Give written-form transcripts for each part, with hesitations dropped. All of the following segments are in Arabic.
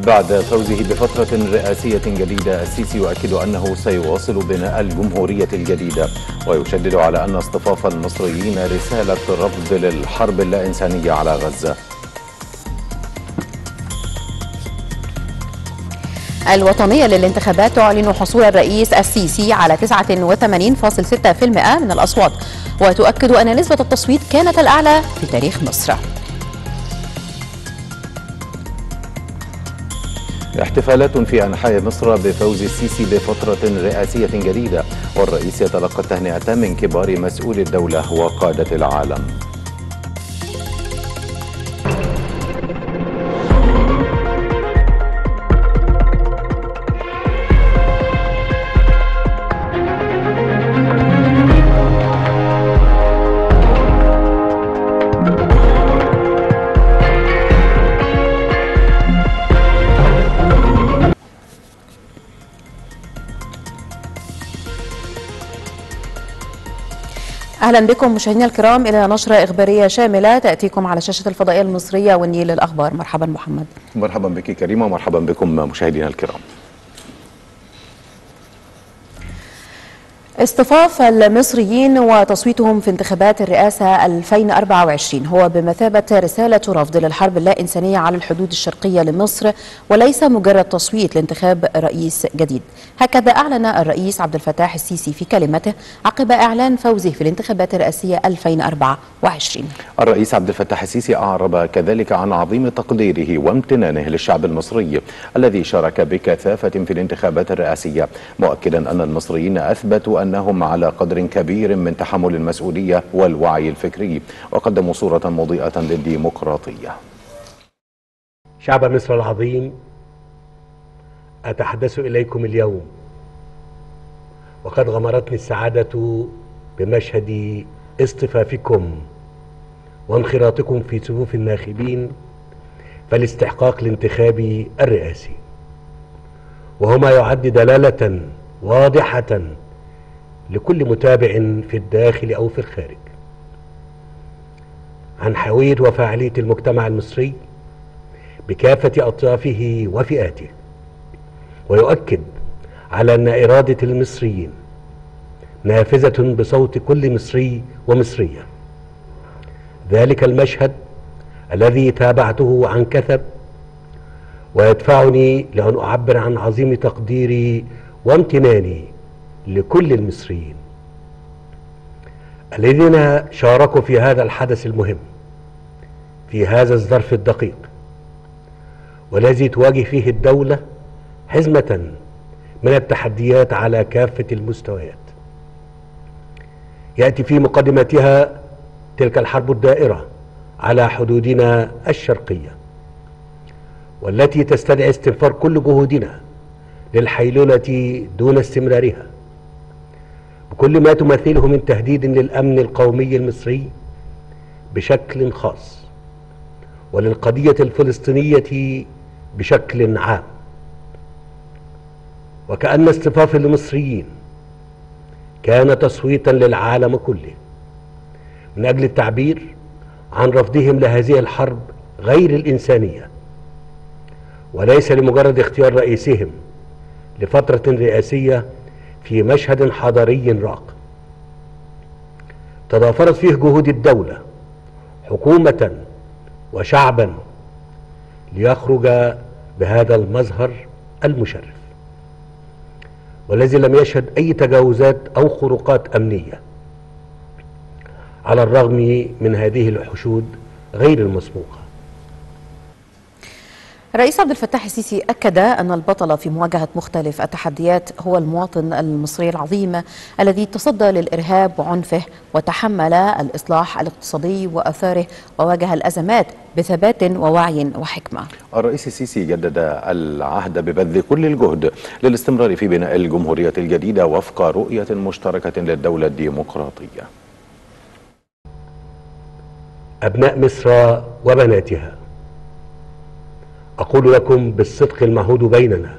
بعد فوزه بفترة رئاسية جديدة، السيسي يؤكد أنه سيواصل بناء الجمهورية الجديدة، ويشدد على أن اصطفاف المصريين رسالة رفض للحرب اللا إنسانية على غزة. الوطنية للانتخابات تعلن حصول الرئيس السيسي على 89.6% من الأصوات، وتؤكد أن نسبة التصويت كانت الأعلى في تاريخ مصر. احتفالات في أنحاء مصر بفوز السيسي بفترة رئاسية جديدة، والرئيس يتلقى التهنئة من كبار مسؤولي الدولة وقادة العالم. أهلا بكم مشاهدينا الكرام إلى نشرة إخبارية شاملة تأتيكم على شاشة الفضائية المصرية والنيل للأخبار. مرحبا محمد. مرحبا بك كريمة، مرحبا بكم مشاهدينا الكرام. اصطفاف المصريين وتصويتهم في انتخابات الرئاسة 2024 هو بمثابة رسالة رفض للحرب اللا إنسانية على الحدود الشرقية لمصر، وليس مجرد تصويت لانتخاب رئيس جديد. هكذا أعلن الرئيس عبد الفتاح السيسي في كلمته عقب إعلان فوزه في الانتخابات الرئاسية 2024. الرئيس عبد الفتاح السيسي أعرب كذلك عن عظيم تقديره وامتنانه للشعب المصري الذي شارك بكثافة في الانتخابات الرئاسية، مؤكدا أن المصريين أثبتوا أنهم على قدر كبير من تحمل المسؤولية والوعي الفكري، وقدموا صورة مضيئة للديمقراطية. شعب مصر العظيم، أتحدث إليكم اليوم وقد غمرتني السعادة بمشهد اصطفافكم وانخراطكم في صفوف الناخبين فالاستحقاق الانتخابي الرئاسي، وهو ما يعد دلالة واضحة لكل متابع في الداخل أو في الخارج عن حيوية وفاعلية المجتمع المصري بكافة أطيافه وفئاته، ويؤكد على أن إرادة المصريين نافذة بصوت كل مصري ومصرية. ذلك المشهد الذي تابعته عن كثب ويدفعني لأن أعبر عن عظيم تقديري وامتناني لكل المصريين الذين شاركوا في هذا الحدث المهم في هذا الظرف الدقيق، والذي تواجه فيه الدولة حزمة من التحديات على كافة المستويات. يأتي في مقدمتها تلك الحرب الدائرة على حدودنا الشرقية، والتي تستدعي استنفار كل جهودنا للحيلولة دون استمرارها بكل ما تمثله من تهديد للأمن القومي المصري بشكل خاص، وللقضية الفلسطينية بشكل عام. وكأن اصطفاف المصريين كان تصويتا للعالم كله من أجل التعبير عن رفضهم لهذه الحرب غير الإنسانية، وليس لمجرد اختيار رئيسهم لفترة رئاسية في مشهد حضاري راق تضافرت فيه جهود الدولة حكومة وشعبا ليخرج بهذا المظهر المشرف، والذي لم يشهد أي تجاوزات أو خروقات أمنية على الرغم من هذه الحشود غير المسبوقة. الرئيس عبد الفتاح السيسي أكد أن البطل في مواجهة مختلف التحديات هو المواطن المصري العظيم الذي تصدى للإرهاب وعنفه، وتحمل الإصلاح الاقتصادي وأثاره، وواجه الأزمات بثبات ووعي وحكمة. الرئيس السيسي جدد العهد ببذل كل الجهد للاستمرار في بناء الجمهورية الجديدة وفق رؤية مشتركة للدولة الديمقراطية. أبناء مصر وبناتها، أقول لكم بالصدق المعهود بيننا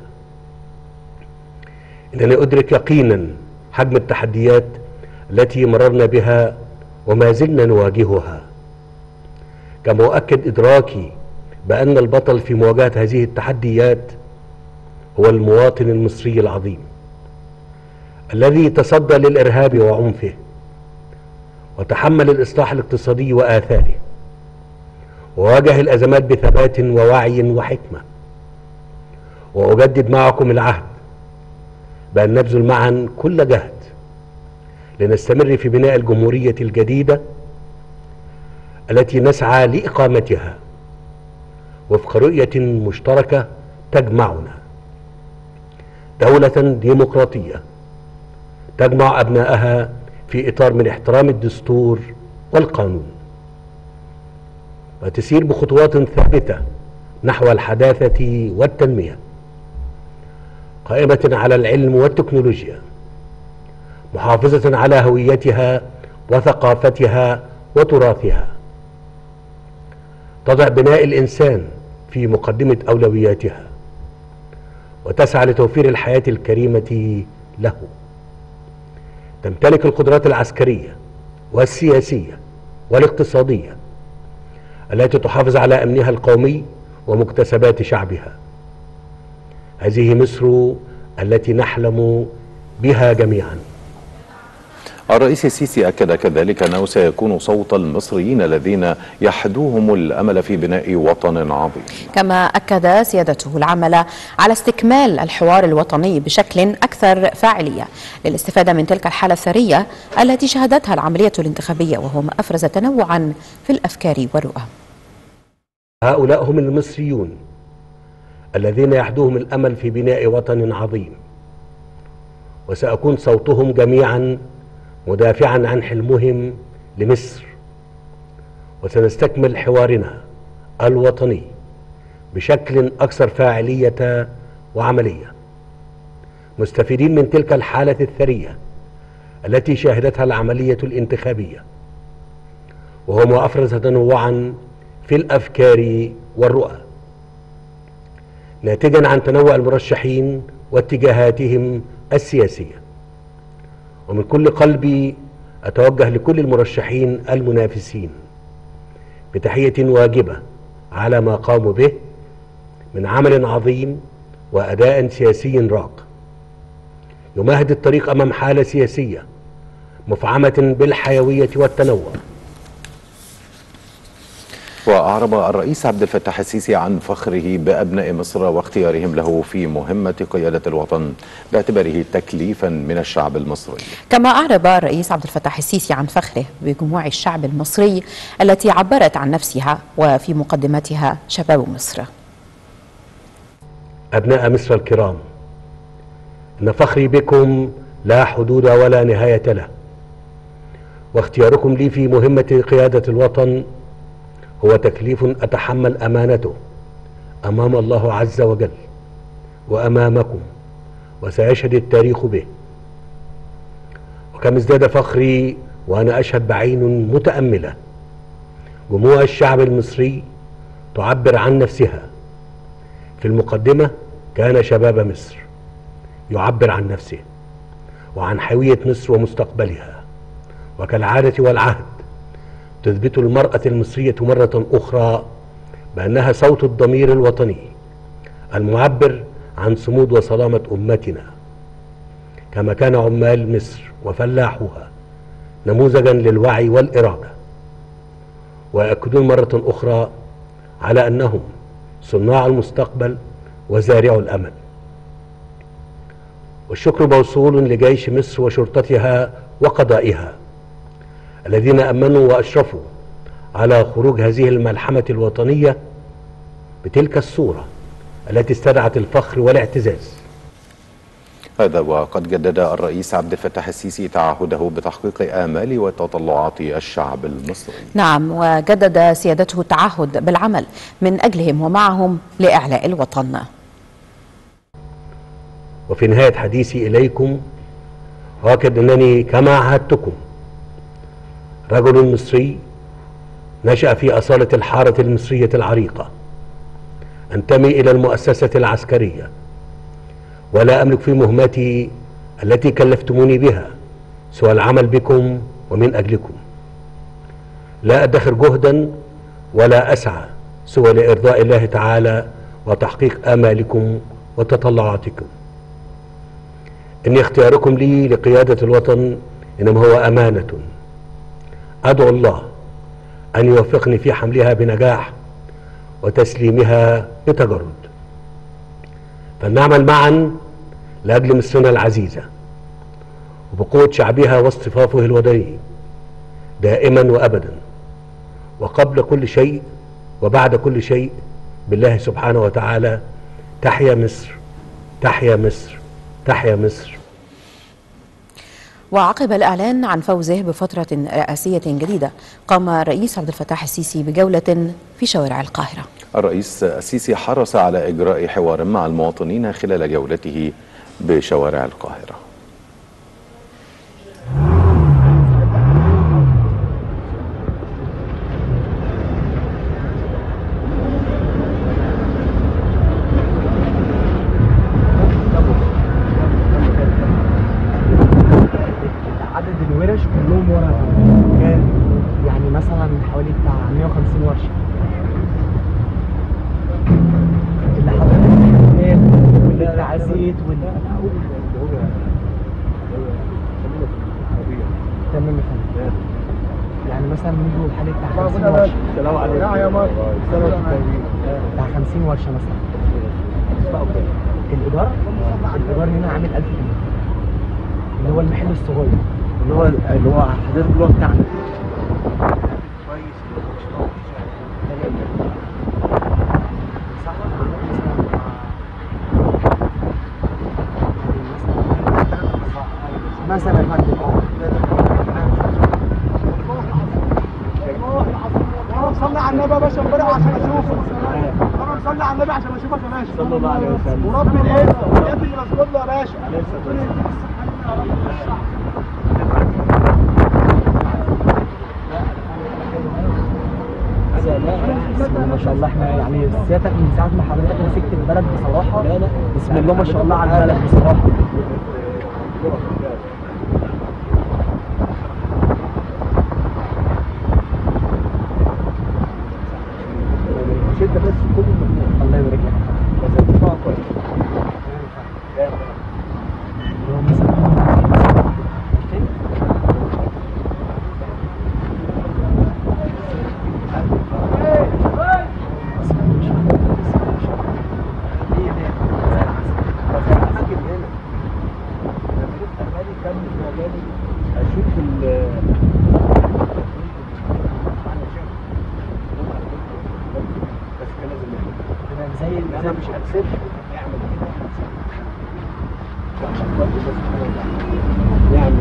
إنني أدرك يقينا حجم التحديات التي مررنا بها وما زلنا نواجهها، كما أؤكد إدراكي بأن البطل في مواجهة هذه التحديات هو المواطن المصري العظيم الذي تصدى للإرهاب وعنفه وتحمل الإصلاح الاقتصادي وآثاره وواجه الأزمات بثبات ووعي وحكمة. وأجدد معكم العهد بأن نبذل معا كل جهد لنستمر في بناء الجمهورية الجديدة التي نسعى لإقامتها وفق رؤية مشتركة تجمعنا، دولة ديمقراطية تجمع أبنائها في إطار من احترام الدستور والقانون، وتسير بخطوات ثابتة نحو الحداثة والتنمية، قائمة على العلم والتكنولوجيا، محافظة على هويتها وثقافتها وتراثها، تضع بناء الإنسان في مقدمة أولوياتها، وتسعى لتوفير الحياة الكريمة له. تمتلك القدرات العسكرية والسياسية والاقتصادية التي تحافظ على أمنها القومي ومكتسبات شعبها. هذه مصر التي نحلم بها جميعا. الرئيس السيسي أكد كذلك أنه سيكون صوت المصريين الذين يحدوهم الأمل في بناء وطن عظيم. كما أكد سيادته العمل على استكمال الحوار الوطني بشكل أكثر فاعلية للاستفادة من تلك الحالة الثرية التي شهدتها العملية الانتخابية، وهو ما أفرز تنوعا في الأفكار والرؤى. هؤلاء هم المصريون الذين يحدوهم الأمل في بناء وطن عظيم، وسأكون صوتهم جميعا مدافعا عن حلمهم لمصر. وسنستكمل حوارنا الوطني بشكل أكثر فاعلية وعملية، مستفيدين من تلك الحالة الثرية التي شهدتها العملية الانتخابية، وهو ما أفرز تنوعا في الأفكار والرؤى ناتجا عن تنوع المرشحين واتجاهاتهم السياسية. ومن كل قلبي أتوجه لكل المرشحين المنافسين بتحية واجبة على ما قاموا به من عمل عظيم وأداء سياسي راق يمهد الطريق أمام حالة سياسية مفعمة بالحيوية والتنوع. وأعرب الرئيس عبد الفتاح السيسي عن فخره بأبناء مصر واختيارهم له في مهمة قيادة الوطن باعتباره تكليفا من الشعب المصري. كما أعرب الرئيس عبد الفتاح السيسي عن فخره بجموع الشعب المصري التي عبرت عن نفسها وفي مقدمتها شباب مصر. أبناء مصر الكرام، إن فخري بكم لا حدود ولا نهاية له، واختياركم لي في مهمة قيادة الوطن هو تكليف أتحمل أمانته أمام الله عز وجل وأمامكم، وسيشهد التاريخ به. وكم ازداد فخري وأنا أشهد بعين متأملة جموع الشعب المصري تعبر عن نفسها. في المقدمة كان شباب مصر يعبر عن نفسه وعن حيوية مصر ومستقبلها، وكالعادة والعهد تثبت المرأة المصرية مرة أخرى بأنها صوت الضمير الوطني المعبر عن صمود وصلامة أمتنا، كما كان عمال مصر وفلاحوها نموذجا للوعي والإرادة، ويأكدون مرة أخرى على أنهم صناع المستقبل وزارع الأمل. والشكر موصول لجيش مصر وشرطتها وقضائها الذين أمنوا وأشرفوا على خروج هذه الملحمة الوطنية بتلك الصورة التي استدعت الفخر والاعتزاز. هذا وقد جدد الرئيس عبد الفتاح السيسي تعهده بتحقيق آمال وتطلعات الشعب المصري. نعم، وجدد سيادته التعهد بالعمل من أجلهم ومعهم لإعلاء الوطن. وفي نهاية حديثي إليكم أؤكد أنني كما عهدتكم رجل مصري نشأ في أصالة الحارة المصرية العريقة، أنتمي إلى المؤسسة العسكرية، ولا أملك في مهمتي التي كلفتموني بها سوى العمل بكم ومن أجلكم. لا أدخر جهدا ولا أسعى سوى لإرضاء الله تعالى وتحقيق آمالكم وتطلعاتكم. إن اختياركم لي لقيادة الوطن إنما هو أمانة، أدعو الله أن يوفقني في حملها بنجاح وتسليمها بتجرد. فلنعمل معا لأجل مصرنا العزيزة وبقوة شعبها واصطفافه الوطني دائما وأبدا، وقبل كل شيء وبعد كل شيء بالله سبحانه وتعالى. تحيا مصر، تحيا مصر، تحيا مصر. وعقب الإعلان عن فوزه بفترة رئاسية جديدة، قام الرئيس عبد الفتاح السيسي بجولة في شوارع القاهرة. الرئيس السيسي حرص على إجراء حوار مع المواطنين خلال جولته بشوارع القاهرة. عدد الورش كلهم ورا كان يعني مثلا حوالي بتاع 150 ورشه اللي حضرتك الحمامات والتعزيت تمام يا فندم. يعني مثلا نيجي الحالي بتاع 50 ورشه. السلام عليكم يا مصر. بتاع 50 ورشه مثلا. الايجار هنا عامل 1000 جنيه اللي هو المحل الصغير اللي هو حضرتك اللي هو بتاعنا. مثلا يا فندم صلي على النبي يا باشا امبارح عشان اشوفك. طبعا صلي على النبي عشان اشوفك يا باشا. صلى الله عليه وسلم. ورب العزه ويد اللي مسجود له يا باشا. ما شاء الله احنا يعني سيادتك من ساعه ما حضرتك مسكت البلد بصراحه بسم الله ما شاء الله على البلد بصراحه. شده بس كل المجموع. الله يبارك لك. بس الدفاع كويس. هو مثلا انا مش هكسب اعمل كده يعمل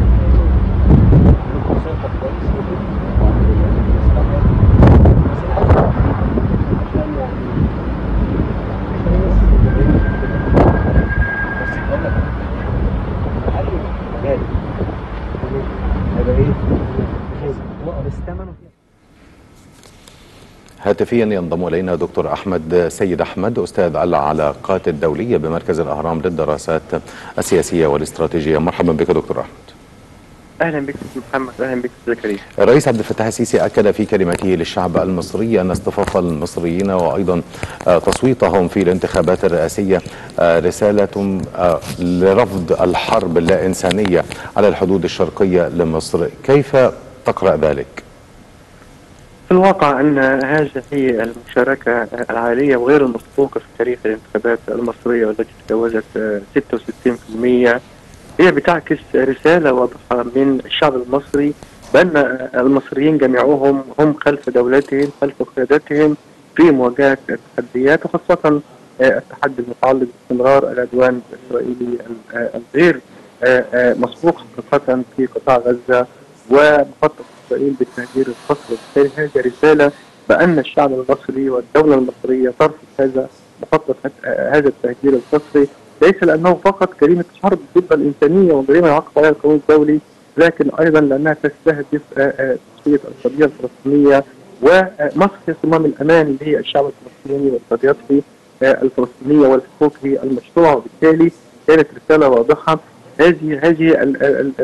هاتفيا ينضم الينا دكتور احمد سيد احمد، استاذ العلاقات الدوليه بمركز الاهرام للدراسات السياسيه والاستراتيجيه. مرحبا بك دكتور احمد. اهلا بك محمد. اهلا بك زكريا. الرئيس عبد الفتاح السيسي اكد في كلمته للشعب المصري ان اصطفاف المصريين وايضا تصويتهم في الانتخابات الرئاسيه رساله لرفض الحرب اللا انسانيه على الحدود الشرقيه لمصر، كيف تقرا ذلك؟ في الواقع أن هذه هي المشاركة العالية وغير المسبوقة في تاريخ الانتخابات المصرية والتي تجاوزت 66%. هي بتعكس رسالة واضحة من الشعب المصري بأن المصريين جميعهم هم خلف دولتهم، خلف قيادتهم في مواجهة التحديات، وخاصة التحدي المتعلق باستمرار العدوان الإسرائيلي الغير مسبوق حقيقة في قطاع غزة ومخطط إسرائيل بالتهجير القسري. وبالتالي هذه رسالة بأن الشعب المصري والدولة المصرية ترفض هذا مخطط هذا التهجير القسري، ليس لأنه فقط جريمة حرب ضد الإنسانية وجريمة يعاقب عليها القانون الدولي، لكن أيضا لأنها تستهدف تصفية القضية الفلسطينية، ومصر هي صمام الأمان للشعب الفلسطيني وقضيته الفلسطينية والحقوق المشروعة. وبالتالي كانت رسالة واضحة. هذه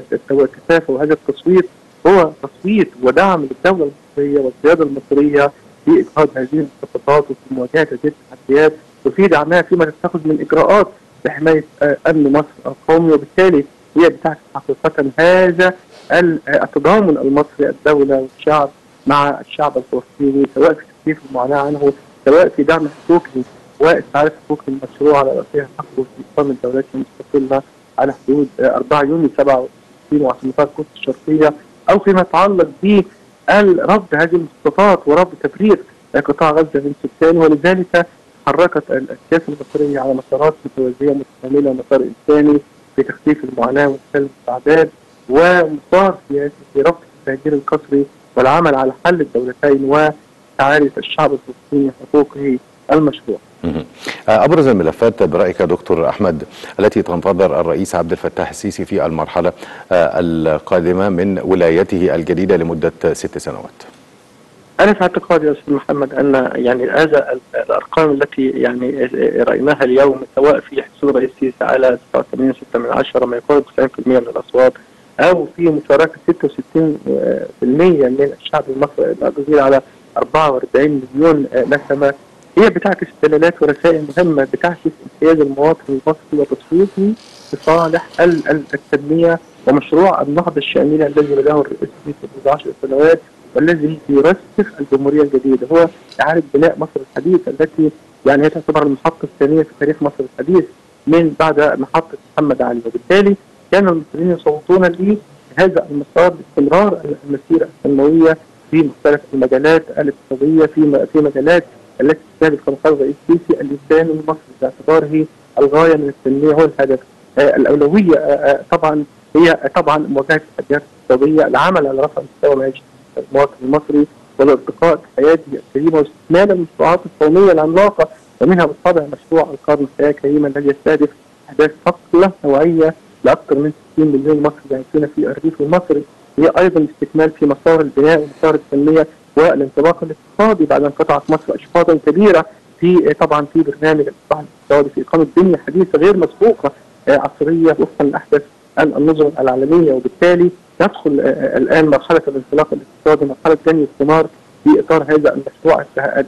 الكثافة وهذا التصويت هو تصويت ودعم للدولة المصرية والقيادة المصرية في اجهاض هذه المخططات وفي مواجهه هذه التحديات وفي دعمها فيما تتخذ من اجراءات لحمايه امن مصر القومي، وبالتالي هي بتعكس حقيقه هذا التضامن المصري الدوله والشعب مع الشعب الفلسطيني، سواء في تخفيف المعاناه عنه، سواء في دعم حقوقه واستعاده حقوق المشروع على راسها حقه في اقامه دولات مستقله على حدود 4 يونيو 67 وعاصمتها القدس الشرقيه، او فيما يتعلق برفض هذه المخططات ورفض تفريغ قطاع غزه من سكانه. ولذلك حركت السياسه المصريه على مسارات متوازيه متكامله، مسار انساني في تخفيف المعاناه وإسهال المساعدات، ومسار سياسي في رفض التهجير القسري والعمل على حل الدولتين وتعالي الشعب الفلسطيني حقوقه المشروع. أبرز الملفات برأيك دكتور أحمد التي تنتظر الرئيس عبد الفتاح السيسي في المرحلة القادمة من ولايته الجديدة لمدة 6 سنوات؟ أنا في اعتقادي يا أستاذ محمد أن يعني هذا الأرقام التي يعني رأيناها اليوم، سواء في حصول الرئيس السيسي على 89.6 ما يقارب 90% من الأصوات، أو في مشاركة 66% من الشعب المصري الجزيرة على 44 مليون نسمة، هي بتعكس دلالات ورسائل مهمة بتعكس امتياز المواطن المصري وتصويته لصالح التنمية ومشروع النهضة الشاملة الذي بدأه الرئيس السيسي منذ 10 سنوات، والذي يرسخ الجمهورية الجديدة، هو إعادة بناء مصر الحديثة التي يعني هي تعتبر المحطة الثانية في تاريخ مصر الحديث من بعد محطة محمد علي. وبالتالي كان المصريين يصوتون لهذا المسار باستمرار المسيرة التنموية في مختلف المجالات الاقتصادية، في مجالات التي تستهدف كما قال الرئيس السيسي اللسان المصري باعتباره الغاية من التنمية هو الهدف. الأولوية طبعا هي مواجهة التحديات الاقتصادية، العمل على رفع مستوى معيشة المواطن المصري والارتقاء بحياته الكريمة واستكمال المشروعات القومية العملاقة، ومنها بالطبع مشروع القرن الحياة كريمة الذي يستهدف إحداث نقلة نوعية لأكثر من 60 مليون مصري يعيشون في الريف المصري. هي أيضا استكمال في مسار البناء ومسار التنمية والانطلاق الاقتصادي بعد ان قطعت مصر اشواطا كبيره في برنامج الاصلاح الاقتصادي في اقامه بنيه حديثه غير مسبوقه عصريه وفقا لاحدث النظم العالميه، وبالتالي ندخل الان مرحله الانطلاق الاقتصادي، مرحله جني الثمار في اطار هذا المشروع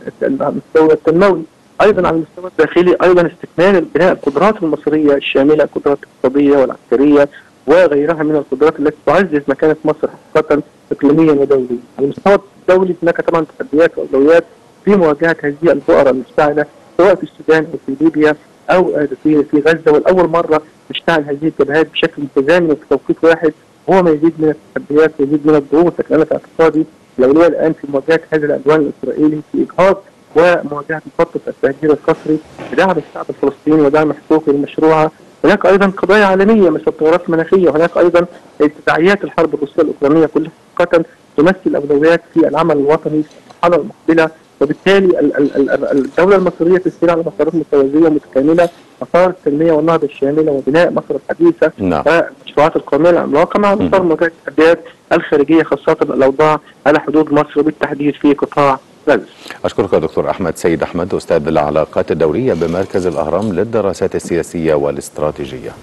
المستوى التنموي. ايضا على المستوى الداخلي ايضا استكمال بناء القدرات المصريه الشامله، القدرات الاقتصاديه والعسكريه وغيرها من القدرات التي تعزز مكانه مصر حقيقه اقليميا ودوليا. على المستوى الدولي هناك طبعا تحديات واولويات في مواجهه هذه البؤر المشتعله سواء في السودان او في ليبيا او في غزه، والاول مره تشتعل هذه الجبهات بشكل متزامن وفي توقيت واحد، هو ما يزيد من التحديات ويزيد من الضغوط. لكن انا في اعتقادي الاولويه الان في مواجهه هذا العدوان الاسرائيلي في اجهاض ومواجهه مخطط التهجير القسري بدعم الشعب الفلسطيني ودعم حقوقه المشروعه. هناك ايضا قضايا عالميه مثل التغيرات المناخيه، وهناك ايضا تداعيات الحرب الروسيه الاوكرانيه كلها حقيقه تمثل اولويات في العمل الوطني في المرحله المقبله. وبالتالي الدوله المصريه تسير على مسارات متوازيه متكامله، مسار التنميه والنهضه الشامله وبناء مصر الحديثه والمشروعات القوميه العملاقه مع مسار مواجهه التحديات الخارجيه خاصه الاوضاع على حدود مصر وبالتحديد في قطاع غزه. أشكرك دكتور أحمد سيد أحمد، أستاذ العلاقات الدولية بمركز الأهرام للدراسات السياسية والاستراتيجية.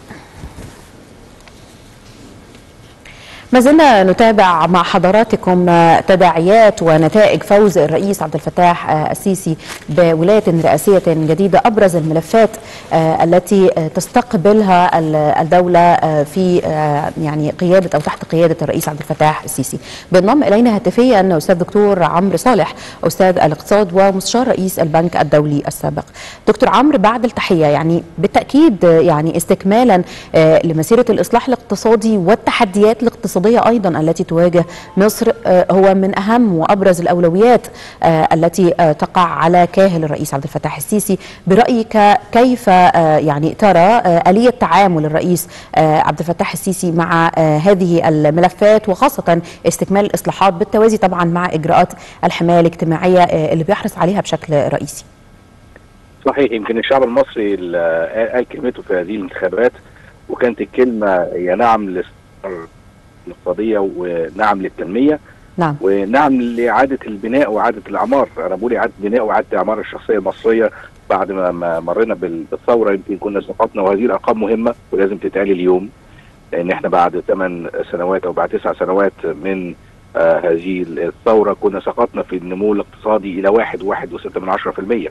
ما زلنا نتابع مع حضراتكم تداعيات ونتائج فوز الرئيس عبد الفتاح السيسي بولاية رئاسية جديدة. أبرز الملفات التي تستقبلها الدولة في يعني قيادة أو تحت قيادة الرئيس عبد الفتاح السيسي. بينضم إلينا هاتفيا أستاذ دكتور عمرو صالح، أستاذ الاقتصاد ومستشار رئيس البنك الدولي السابق. دكتور عمرو، بعد التحية، يعني بالتأكيد يعني استكمالا لمسيرة الإصلاح الاقتصادي والتحديات الاقتصادية أيضا التي تواجه مصر هو من أهم وأبرز الأولويات التي تقع على كاهل الرئيس عبد الفتاح السيسي. برأيك كيف يعني ترى آلية تعامل الرئيس عبد الفتاح السيسي مع هذه الملفات، وخاصة استكمال الإصلاحات بالتوازي طبعا مع إجراءات الحماية الاجتماعية اللي بيحرص عليها بشكل رئيسي؟ صحيح، يمكن الشعب المصري قال كلمته في هذه الانتخابات، وكانت الكلمة يا نعم الاقتصادية ونعم للتنمية، نعم، ونعم لإعادة البناء وإعادة الإعمار. أنا بقول إعادة بناء وإعادة إعمار الشخصية المصرية بعد ما مرينا بالثورة. يمكن كنا سقطنا، وهذه الأرقام مهمة ولازم تتقال اليوم، لأن إحنا بعد 8 سنوات أو بعد 9 سنوات من هذه الثورة كنا سقطنا في النمو الاقتصادي إلى 1.6%.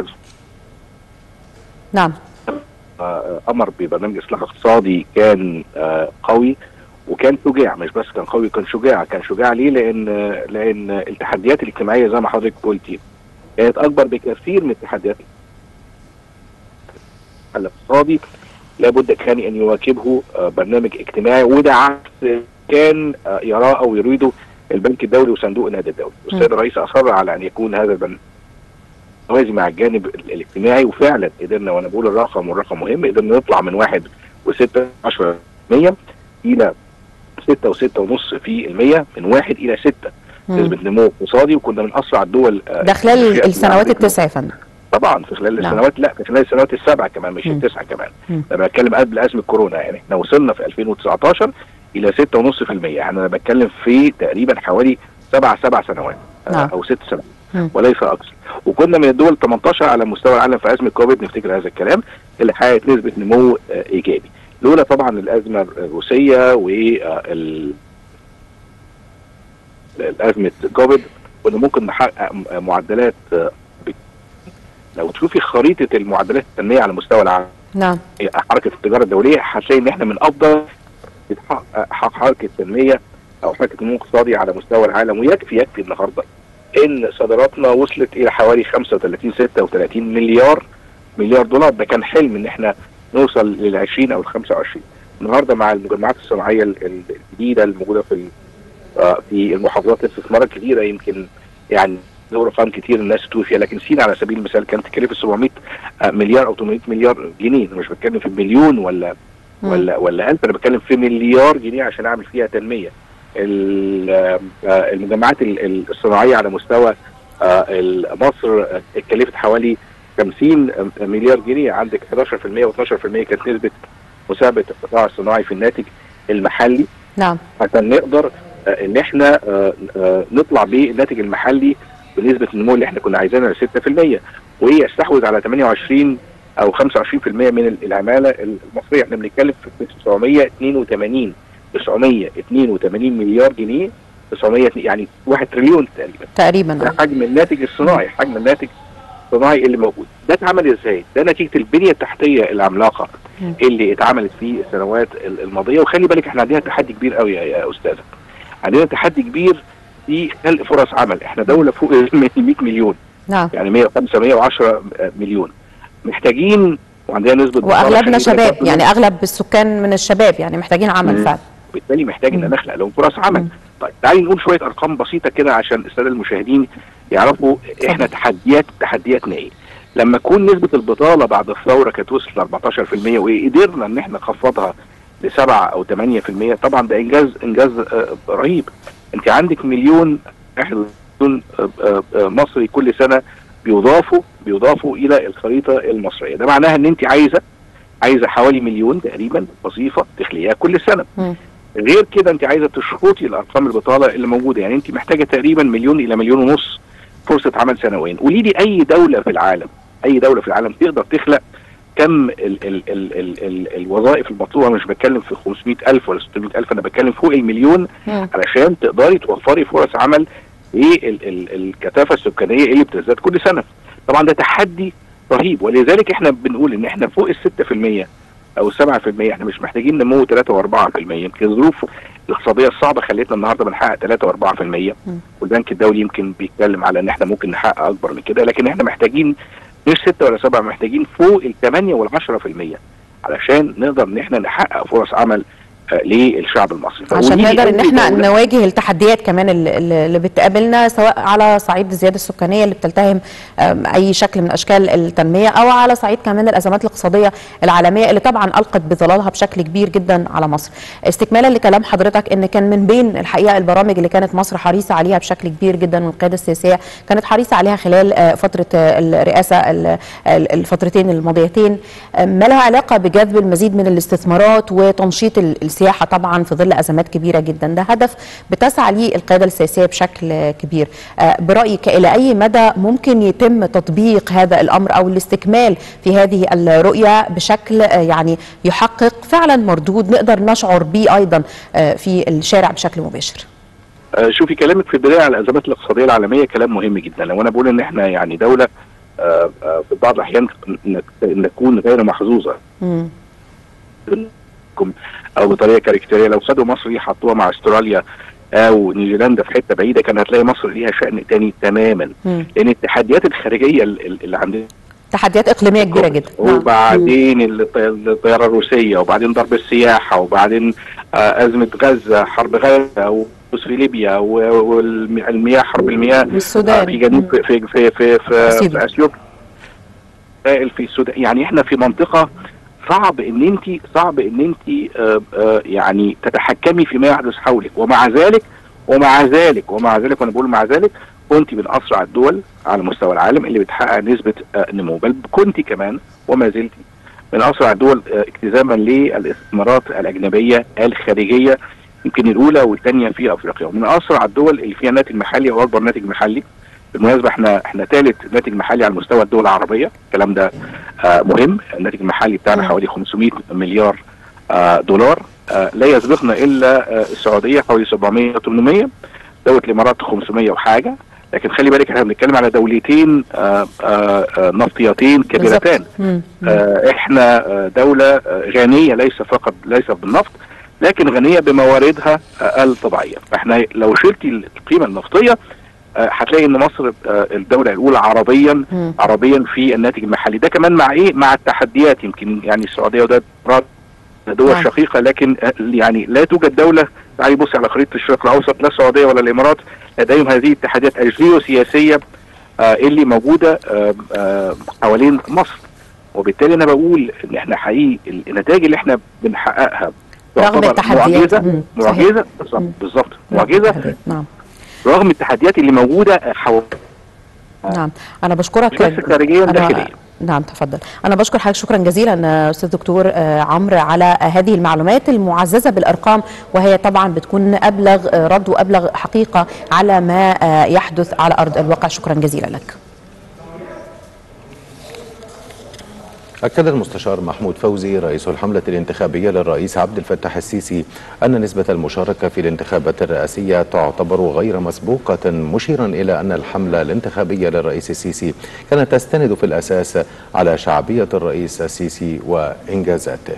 نعم. أمر ببرنامج إصلاح اقتصادي كان قوي وكان شجاع، مش بس كان قوي، كان شجاع. كان شجاع ليه؟ لأن التحديات الاجتماعية زي ما حضرتك قلتي كانت أكبر بكثير من التحديات الاقتصادي. لابد كان أن يواكبه برنامج اجتماعي، وده عكس كان يراه أو يريده البنك الدولي وصندوق النقد الدولي. والسيد الرئيس أصر على أن يكون هذا البرنامج موازي مع الجانب الاجتماعي، وفعلا قدرنا. وانا بقول الرقم والرقم مهم، قدرنا نطلع من 1.6% الى 6.5%، من 1 إلى 6 نسبة نمو اقتصادي، وكنا من اسرع الدول ده خلال السنوات التسع يا فندم. طبعا في خلال السنوات، لا في خلال السنوات السبعة كمان، مش التسعة كمان. لما بتكلم قبل أزمة كورونا، يعني احنا وصلنا في 2019 الى 6.5%. يعني انا بتكلم في تقريبا حوالي 7 سنوات او 6 سنوات وليس اكثر. وكنا من الدول 18 على مستوى العالم في ازمه كوفيد، نفتكر هذا الكلام، اللي حققت نسبه نمو ايجابي. لولا طبعا الازمه الروسيه الازمه كوفيد كنا ممكن نحقق معدلات. لو تشوفي خريطه المعدلات التنميه على مستوى العالم، نعم، حركه التجاره الدوليه، هتلاقي ان احنا من افضل حركه تنميه او حركه نمو اقتصادي على مستوى العالم. ويكفي النهارده ان صادراتنا وصلت الى حوالي 35-36 مليار دولار. ده كان حلم ان احنا نوصل لل20 او ال25. النهارده مع المجمعات الصناعيه الجديده الموجوده في المحافظات، الاستثمارات كثيره، يمكن يعني له رقم كتير الناس تتوه فيها، لكن سينا على سبيل المثال كانت تكلفه 700 مليار او 800 مليار جنيه. انا مش بتكلم في مليون ولا ألف، انا بتكلم في مليار جنيه عشان اعمل فيها تنميه. المجمعات الصناعيه على مستوى مصر اتكلفت حوالي 50 مليار جنيه. عندك 11% و12% كانت نسبه مساهمه القطاع الصناعي في الناتج المحلي. نعم، عشان نقدر ان احنا نطلع بالناتج المحلي بنسبه النمو اللي احنا كنا عايزينها 6%، ويستحوذ على 28 او 25% من العماله المصريه. احنا بنتكلم في 982 مليار جنيه، 900 يعني 1 تريليون تقريبا. ده حجم الناتج الصناعي، حجم الناتج الصناعي اللي موجود. ده اتعمل ازاي؟ ده نتيجه البنيه التحتيه العملاقه اللي اتعملت في السنوات الماضيه. وخلي بالك احنا عندنا تحدي كبير قوي يا استاذه، عندنا تحدي كبير في خلق فرص عمل. احنا دوله فوق 100 مليون، نعم، يعني 110 مليون محتاجين، وعندنا نسبه واغلبنا شباب، يعني اغلب السكان من الشباب، يعني محتاجين عمل فعلا. بالتالي محتاج ان نخلق لهم فرص عمل. طيب تعالي نقول شويه ارقام بسيطه كده عشان الساده المشاهدين يعرفوا احنا تحدياتنا ايه. لما تكون نسبه البطاله بعد الثوره كانت وصلت ل 14% وقدرنا ان احنا نخفضها ل7 أو 8%، طبعا ده انجاز رهيب. انت عندك مليون مصري كل سنه بيضافوا الى الخريطه المصريه. ده معناها ان انت عايزه حوالي مليون تقريبا وظيفه تخلقيها كل سنه. غير كده انت عايزه تشخصي الارقام البطاله اللي موجوده، يعني انت محتاجه تقريبا 1 إلى 1.5 مليون فرصه عمل سنويا. قولي لي اي دوله في العالم تقدر تخلق كم الوظائف المطلوبه؟ مش بتكلم في 500,000 ولا 600,000، انا بتكلم فوق المليون علشان تقدري توفري فرص عمل للكثافه السكانيه اللي بتزداد كل سنه. طبعا ده تحدي رهيب، ولذلك احنا بنقول ان احنا فوق 6% او 7%. احنا مش محتاجين نمو 3 و4%. يمكن الظروف الاقتصاديه الصعبه خلتنا النهارده بنحقق 3 و4%، والبنك الدولي يمكن بيتكلم على ان احنا ممكن نحقق اكبر من كده، لكن احنا محتاجين مش 6 ولا 7، محتاجين فوق 8 و10% علشان نقدر ان احنا نحقق فرص عمل للشعب المصري، عشان نقدر ان احنا نواجه التحديات كمان اللي بتقابلنا، سواء على صعيد الزياده السكانيه اللي بتلتهم اي شكل من اشكال التنميه، او على صعيد كمان الازمات الاقتصاديه العالميه اللي طبعا القت بظلالها بشكل كبير جدا على مصر. استكمالا لكلام حضرتك، ان كان من بين الحقيقه البرامج اللي كانت مصر حريصه عليها بشكل كبير جدا، والقياده السياسيه كانت حريصه عليها خلال فتره الرئاسه الفترتين الماضيتين، ما لها علاقه بجذب المزيد من الاستثمارات وتنشيط السياحه طبعا في ظل ازمات كبيره جدا. ده هدف بتسعى ليه القياده السياسيه بشكل كبير. برايك الى اي مدى ممكن يتم تطبيق هذا الامر او الاستكمال في هذه الرؤيه بشكل يعني يحقق فعلا مردود نقدر نشعر به ايضا في الشارع بشكل مباشر؟ شوفي كلامك في البدايه على الازمات الاقتصاديه العالميه كلام مهم جدا. لو انا بقول ان احنا يعني دوله في بعض الاحيان نكون غير محظوظه او بطريقه كاريكاتيريه، لو خدوا مصر حطوها مع استراليا او نيوزيلندا في حته بعيده كان هتلاقي مصر ليها شأن تاني تماما، لان التحديات الخارجيه اللي عندنا تحديات اقليميه كبيره جدا، وبعدين الطياره الروسيه، وبعدين ضرب السياحه، وبعدين ازمه غزه، حرب غزه في ليبيا، والمياه، حرب المياه السودان في جنوب في اثيوبيا، في السودان. يعني احنا في منطقه صعب ان انت يعني تتحكمي فيما يحدث حولك، ومع ذلك وانا بقول مع ذلك كنت من اسرع الدول على مستوى العالم اللي بتحقق نسبه نمو، بل كنت كمان وما زلت من اسرع الدول اجتذابا للاستثمارات الاجنبيه الخارجيه، يمكن الاولى والثانيه في افريقيا، ومن اسرع الدول اللي فيها ناتج محلي او اكبر ناتج محلي. بالمناسبه احنا ثالث ناتج محلي على مستوى الدول العربيه، الكلام ده مهم. الناتج المحلي بتاعنا حوالي 500 مليار دولار، لا يسبقنا الا السعوديه حوالي 700 800، دوله الامارات 500 وحاجه. لكن خلي بالك احنا بنتكلم على دولتين نفطيتين كبيرتان. احنا دوله غنيه ليس بالنفط، لكن غنيه بمواردها الطبيعيه. فاحنا لو شلتي القيمه النفطيه هتلاقي ان مصر الدوله الاولى عربيا في الناتج المحلي. ده كمان مع ايه؟ مع التحديات. يمكن يعني السعوديه وده دول شقيقه، لكن يعني لا توجد دوله، تعالي بصي على خريطه الشرق الاوسط، لا السعوديه ولا الامارات لديهم هذه التحديات الجيوسياسيه اللي موجوده حوالين مصر. وبالتالي انا بقول ان احنا حقيقي النتائج اللي احنا بنحققها رغم التحديات، معجزه بالظبط معجزه، نعم، رغم التحديات اللي موجوده حول. نعم، انا بشكرك. بس خارجيا داخليا. نعم تفضل. أنا بشكر حضرتك شكرا جزيلا أستاذ دكتور عمرو على هذه المعلومات المعززة بالأرقام، وهي طبعا بتكون أبلغ رد وأبلغ حقيقة على ما يحدث على أرض الواقع. شكرا جزيلا لك. أكد المستشار محمود فوزي رئيس الحملة الانتخابية للرئيس عبد الفتاح السيسي أن نسبة المشاركة في الانتخابات الرئاسية تعتبر غير مسبوقة، مشيرا إلى أن الحملة الانتخابية للرئيس السيسي كانت تستند في الأساس على شعبية الرئيس السيسي وإنجازاته.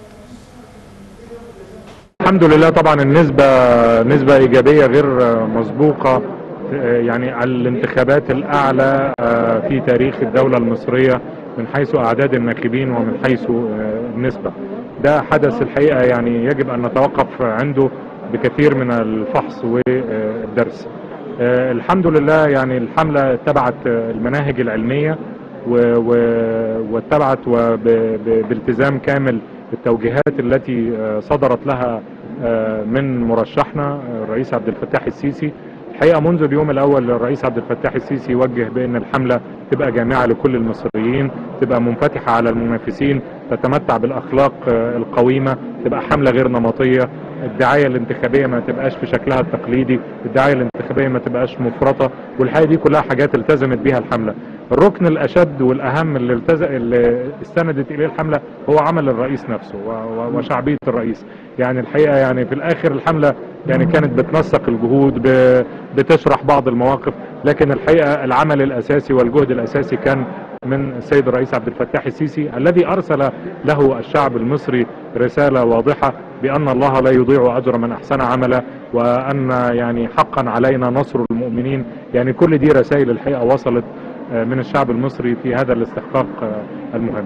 الحمد لله طبعا نسبة إيجابية غير مسبوقة، يعني الانتخابات الأعلى في تاريخ الدولة المصرية من حيث أعداد الناخبين ومن حيث النسبة. ده حدث الحقيقة يعني يجب أن نتوقف عنده بكثير من الفحص والدرس. الحمد لله يعني الحملة اتبعت المناهج العلمية واتبعت بالتزام كامل التوجيهات التي صدرت لها من مرشحنا الرئيس عبد الفتاح السيسي. الحقيقة منذ اليوم الأول الرئيس عبد الفتاح السيسي وجه بأن الحملة تبقى جامعة لكل المصريين، تبقى منفتحة على المنافسين، تتمتع بالأخلاق القويمة، تبقى حملة غير نمطية. الدعاية الانتخابية ما تبقاش في شكلها التقليدي، الدعاية الانتخابية ما تبقاش مفرطة، والحقيقة دي كلها حاجات التزمت بها الحملة. الركن الأشد والأهم اللي استندت إليه الحملة هو عمل الرئيس نفسه وشعبية الرئيس. يعني الحقيقة يعني في الآخر الحملة يعني كانت بتنسق الجهود، بتشرح بعض المواقف، لكن الحقيقة العمل الأساسي والجهد الأساسي كان من السيد الرئيس عبد الفتاح السيسي، الذي أرسل له الشعب المصري رسالة واضحة بأن الله لا يضيع أجر من أحسن عملا، وأن يعني حقا علينا نصر المؤمنين. يعني كل دي رسائل الحقيقة وصلت من الشعب المصري في هذا الاستحقاق المهم.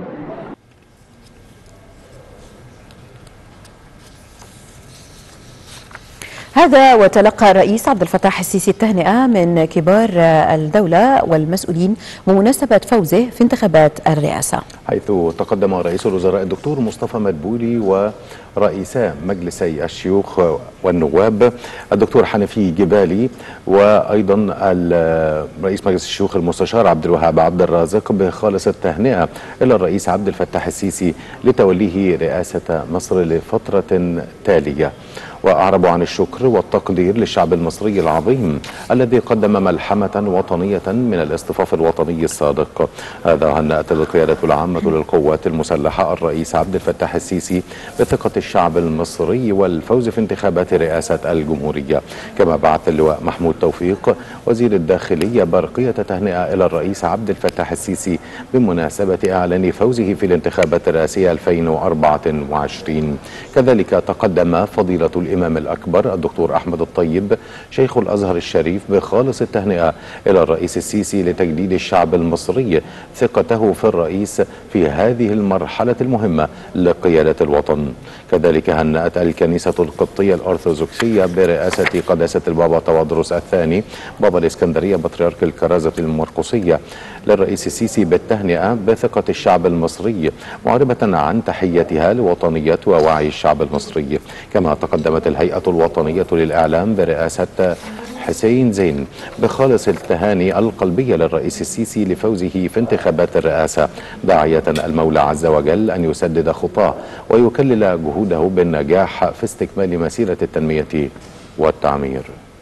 هذا وتلقى الرئيس عبد الفتاح السيسي التهنئة من كبار الدولة والمسؤولين بمناسبة فوزه في انتخابات الرئاسة، حيث تقدم رئيس الوزراء الدكتور مصطفى مدبولي ورئيسا مجلسي الشيوخ والنواب الدكتور حنفي جبالي، وأيضا رئيس مجلس الشيوخ المستشار عبد الوهاب عبد الرازق بخالص التهنئة إلى الرئيس عبد الفتاح السيسي لتوليه رئاسة مصر لفترة تالية. وأعربوا عن الشكر والتقدير للشعب المصري العظيم الذي قدم ملحمة وطنية من الاصطفاف الوطني الصادق. هذا هنأت القيادة العامة للقوات المسلحة الرئيس عبد الفتاح السيسي بثقة الشعب المصري والفوز في انتخابات رئاسة الجمهورية. كما بعث اللواء محمود توفيق وزير الداخلية برقية تهنئة إلى الرئيس عبد الفتاح السيسي بمناسبة إعلان فوزه في الانتخابات الرئاسية 2024. كذلك تقدم فضيلة الإمام الأكبر الدكتور أحمد الطيب شيخ الأزهر الشريف بخالص التهنئة إلى الرئيس السيسي لتجديد الشعب المصري ثقته في الرئيس في هذه المرحلة المهمة لقيادة الوطن. كذلك هنأت الكنيسة القبطية الأرثوذكسية برئاسة قداسة البابا تواضروس الثاني بابا الإسكندرية بطريرك الكرازة المرقسية للرئيس السيسي بالتهنئة بثقة الشعب المصري، معربة عن تحيتها لوطنية ووعي الشعب المصري. كما تقدمت الهيئة الوطنية للإعلام برئاسة حسين زين بخالص التهاني القلبية للرئيس السيسي لفوزه في انتخابات الرئاسة، داعية المولى عز وجل أن يسدد خطاه ويكلل جهوده بالنجاح في استكمال مسيرة التنمية والتعمير.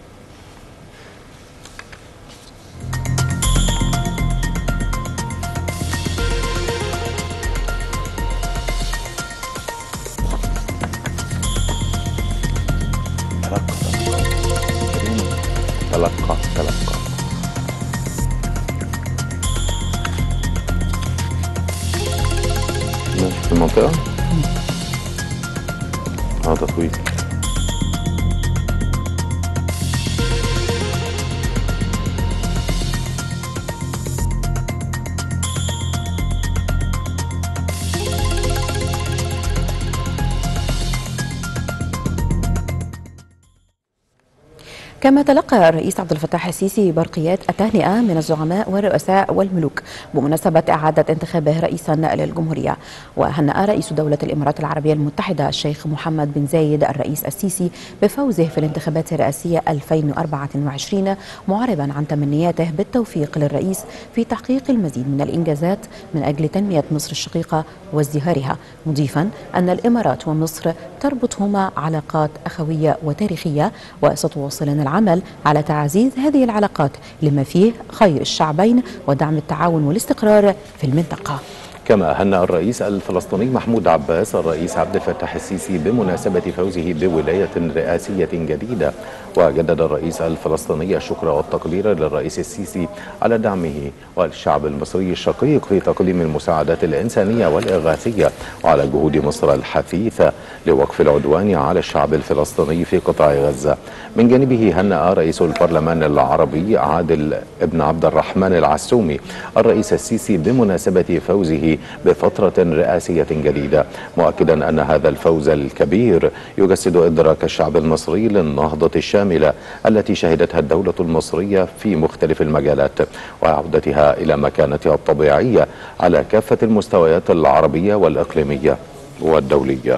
تلقى في المنطقة تطويل. كما تلقى الرئيس عبد الفتاح السيسي برقيات التهنئة من الزعماء والرؤساء والملوك بمناسبة إعادة انتخابه رئيسا للجمهورية. وهنأ رئيس دولة الإمارات العربية المتحدة الشيخ محمد بن زايد الرئيس السيسي بفوزه في الانتخابات الرئاسية 2024، معربا عن تمنياته بالتوفيق للرئيس في تحقيق المزيد من الإنجازات من أجل تنمية مصر الشقيقة وازدهارها، مضيفا أن الإمارات ومصر تربطهما علاقات أخوية وتاريخية، وستواصلن العمل على تعزيز هذه العلاقات لما فيه خير الشعبين ودعم التعاون والاستقرار في المنطقة. كما هنأ الرئيس الفلسطيني محمود عباس الرئيس عبد الفتاح السيسي بمناسبة فوزه بولاية رئاسية جديدة، وجدد الرئيس الفلسطيني الشكر والتقدير للرئيس السيسي على دعمه والشعب المصري الشقيق في تقديم المساعدات الإنسانية والإغاثية وعلى جهود مصر الحثيثة لوقف العدوان على الشعب الفلسطيني في قطاع غزة. من جانبه هنأ رئيس البرلمان العربي عادل ابن عبد الرحمن العسومي الرئيس السيسي بمناسبة فوزه بفترة رئاسية جديدة، مؤكدا أن هذا الفوز الكبير يجسد إدراك الشعب المصري للنهضة الشاملة التي شهدتها الدولة المصرية في مختلف المجالات وعودتها إلى مكانتها الطبيعية على كافة المستويات العربية والإقليمية والدولية.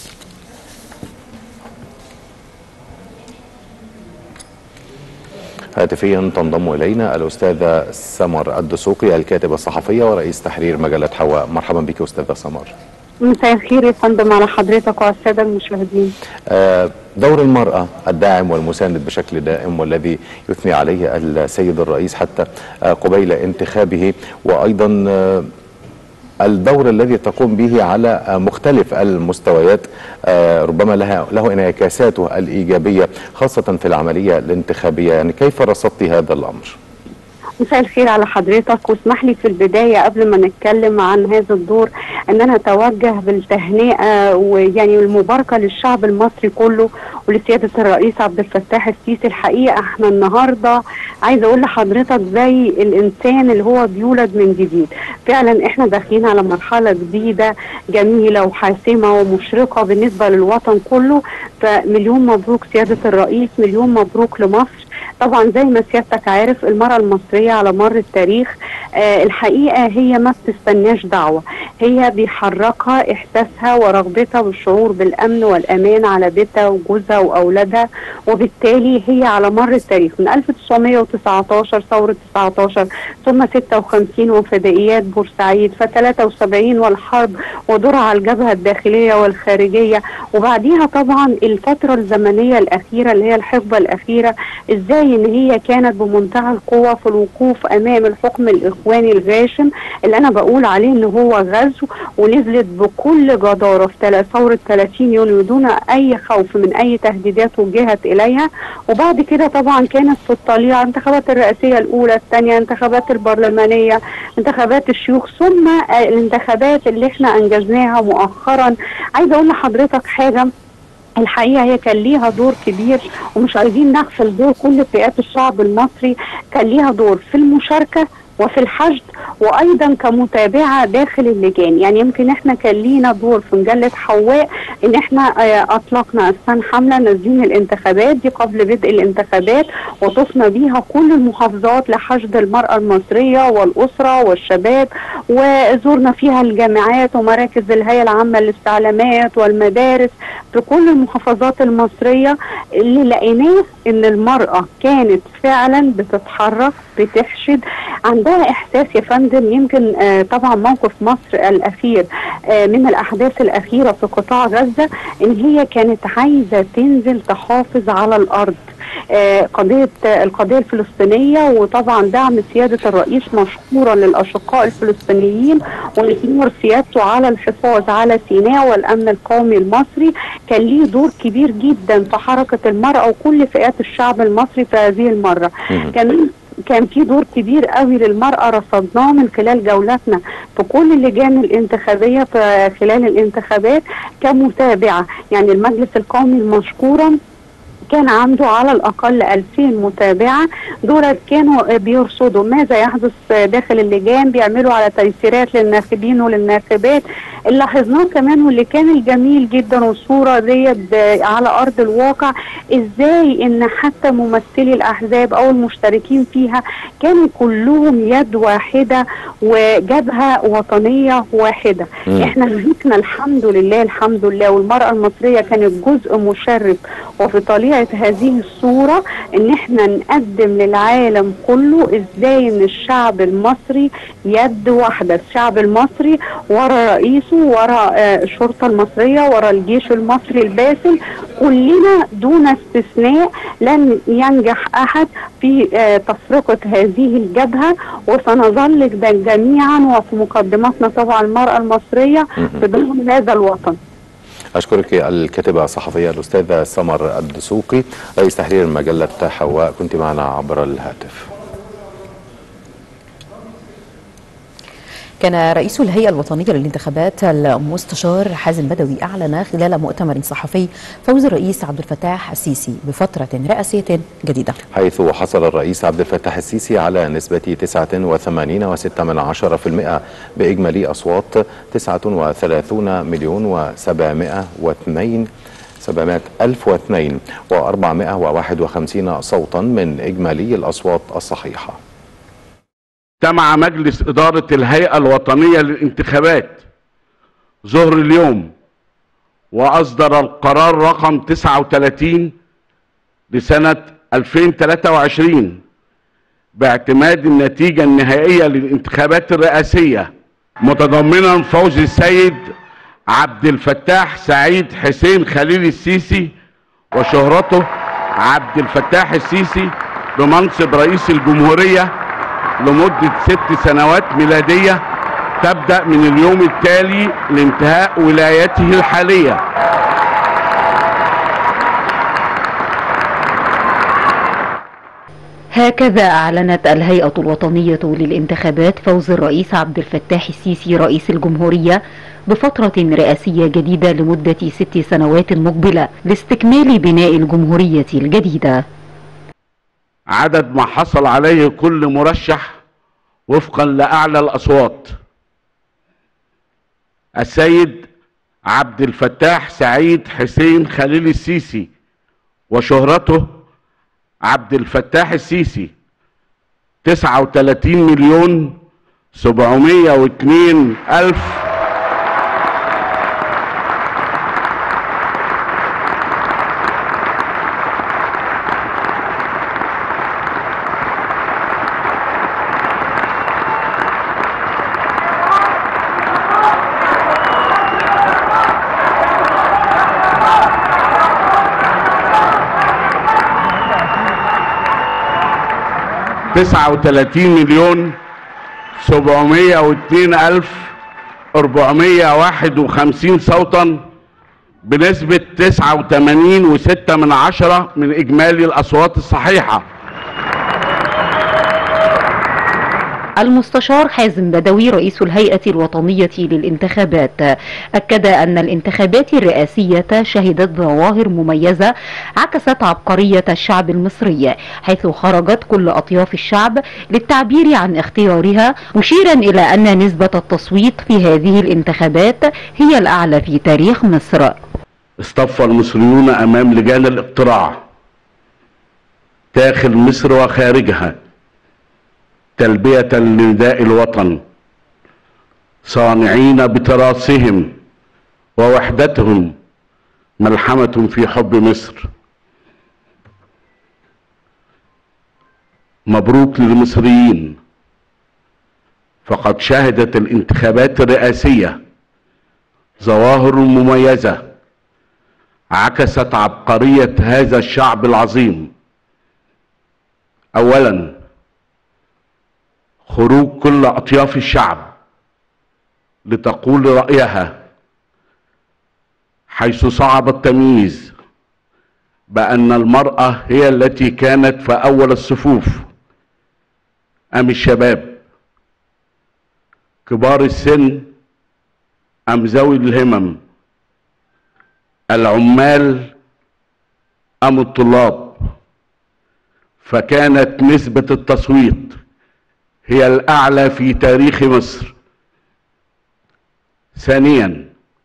هاتفيا تنضم إلينا الأستاذة سمر الدسوقي الكاتبة الصحفية ورئيس تحرير مجلة حواء. مرحبا بك أستاذة سمر. مساء الخير يا فندم على حضرتك وعلى السادة المشاهدين. دور المرأة الداعم والمساند بشكل دائم والذي يثني عليه السيد الرئيس حتى قبيل انتخابه، وأيضا الدور الذي تقوم به على مختلف المستويات ربما له انعكاساته الإيجابية خاصة في العملية الانتخابية، يعني كيف رصدت هذا الأمر؟ مساء الخير على حضرتك، واسمح لي في البداية قبل ما نتكلم عن هذا الدور ان انا اتوجه بالتهنئة ويعني المباركة للشعب المصري كله ولسيادة الرئيس عبد الفتاح السيسي. الحقيقة احنا النهاردة عايزة اقول لحضرتك زي الانسان اللي هو بيولد من جديد، فعلا احنا داخلين على مرحلة جديدة جميلة وحاسمة ومشرقة بالنسبة للوطن كله، فمليون مبروك سيادة الرئيس، مليون مبروك لمصر. طبعا زي ما سيادتك عارف المرأة المصرية على مر التاريخ الحقيقة هي ما بتستناش دعوة، هي بيحركها إحساسها ورغبتها بالشعور بالأمن والأمان على بيتها وجوزها وأولادها. وبالتالي هي على مر التاريخ من 1919 ثورة 19 ثم 56 وفدائيات بورسعيد ف73 والحرب ودورها على الجبهة الداخلية والخارجية، وبعديها طبعا الفترة الزمنية الأخيرة اللي هي الحقبة الأخيرة، إزاي إن هي كانت بمنتهى القوة في الوقوف أمام الحكم الإخواني الغاشم اللي أنا بقول عليه إن هو غزو، ونزلت بكل جدارة في ثورة 30 يونيو دون أي خوف من أي تهديدات وجهت إليها. وبعد كده طبعا كانت في الطليعة انتخابات الرئاسية الأولى، الثانية انتخابات البرلمانية، انتخابات الشيوخ، ثم الانتخابات اللي احنا أنجزناها مؤخرا. عايزة أقول لحضرتك حاجة، الحقيقة هي كان ليها دور كبير ومش عايزين نغفل دور كل فئات الشعب المصري، كان ليها دور في المشاركة وفي الحشد وايضا كمتابعه داخل اللجان. يعني يمكن احنا كان لينا دور في مجله حواء ان احنا اطلقنا اسفان حمله نزين الانتخابات دي قبل بدء الانتخابات، وطفنا بيها كل المحافظات لحشد المراه المصريه والاسره والشباب، وزورنا فيها الجامعات ومراكز الهيئه العامه للاستعلامات والمدارس في كل المحافظات المصريه، اللي لقيناه ان المراه كانت فعلا بتتحرك بتحشد، عندها احساس يا فندم. يمكن طبعا موقف مصر الاخير من الاحداث الاخيره في قطاع غزه ان هي كانت عايزه تنزل تحافظ على الارض، القضيه الفلسطينيه، وطبعا دعم سياده الرئيس مشكورا للاشقاء الفلسطينيين ونشر سيادته على الحفاظ على سيناء والامن القومي المصري. كان ليه دور كبير جدا في حركه المراه وكل فئات الشعب المصري في هذه المره. كان في دور كبير قوي للمرأة رصدناه من خلال جولاتنا في كل اللجان الانتخابية في خلال الانتخابات كمتابعة. يعني المجلس القومي المشكورا كان عنده على الأقل 2000 متابعة، دول كانوا بيرصدوا ماذا يحدث داخل اللجان، بيعملوا على تيسيرات للناخبين وللناخبات. اللي لاحظناه كمان واللي كان الجميل جدا والصورة ديت على أرض الواقع، إزاي إن حتى ممثلي الأحزاب أو المشتركين فيها كانوا كلهم يد واحدة وجبهة وطنية واحدة. إحنا نجيتنا الحمد لله الحمد لله، والمرأة المصرية كانت جزء مشرف وفي طليعة هذه الصورة ان احنا نقدم للعالم كله ازاي ان الشعب المصري يد واحدة، الشعب المصري ورا رئيسه، ورا الشرطة المصرية، ورا الجيش المصري الباسل، كلنا دون استثناء لن ينجح احد في تفرقة هذه الجبهة، وسنظل جميعا وفي مقدمتنا طبعا المرأة المصرية في ضمن هذا الوطن. أشكرك الكاتبة الصحفية الأستاذة سمر الدسوقي رئيس تحرير مجلة حواء، كنت معنا عبر الهاتف. كان رئيس الهيئة الوطنية للانتخابات المستشار حازم بدوي أعلن خلال مؤتمر صحفي فوز الرئيس عبد الفتاح السيسي بفترة رئاسية جديدة، حيث حصل الرئيس عبد الفتاح السيسي على نسبة 89.6% بإجمالي أصوات 39,702,702 و451 صوتا من إجمالي الأصوات الصحيحة. اجتمع مجلس إدارة الهيئة الوطنية للانتخابات ظهر اليوم وأصدر القرار رقم 39 لسنة 2023 باعتماد النتيجة النهائية للانتخابات الرئاسية، متضمنا فوز السيد عبد الفتاح سعيد حسين خليل السيسي وشهرته عبد الفتاح السيسي بمنصب رئيس الجمهورية لمدة 6 سنوات ميلادية تبدأ من اليوم التالي لانتهاء ولايته الحالية. هكذا أعلنت الهيئة الوطنية للانتخابات فوز الرئيس عبد الفتاح السيسي رئيس الجمهورية بفترة رئاسية جديدة لمدة 6 سنوات مقبلة لاستكمال بناء الجمهورية الجديدة. عدد ما حصل عليه كل مرشح وفقا لأعلى الأصوات: السيد عبد الفتاح سعيد حسين خليل السيسي وشهرته عبد الفتاح السيسي 39,451,702 702,000 39,702,451 صوتا بنسبة 89.6% من إجمالي الأصوات الصحيحة. المستشار حازم بدوي رئيس الهيئة الوطنية للانتخابات أكد أن الانتخابات الرئاسية شهدت ظواهر مميزة عكست عبقرية الشعب المصري، حيث خرجت كل أطياف الشعب للتعبير عن اختيارها، مشيرا إلى أن نسبة التصويت في هذه الانتخابات هي الأعلى في تاريخ مصر. اصطف المصريون أمام لجان الاقتراع داخل مصر وخارجها تلبية لنداء الوطن، صانعين بتراثهم ووحدتهم ملحمة في حب مصر. مبروك للمصريين، فقد شهدت الانتخابات الرئاسية ظواهر مميزة عكست عبقرية هذا الشعب العظيم. أولاً، خروج كل أطياف الشعب لتقول رأيها، حيث صعب التمييز بأن المرأة هي التي كانت في أول الصفوف أم الشباب، كبار السن أم ذوي الهمم، العمال أم الطلاب، فكانت نسبة التصويت هي الأعلى في تاريخ مصر. ثانيا،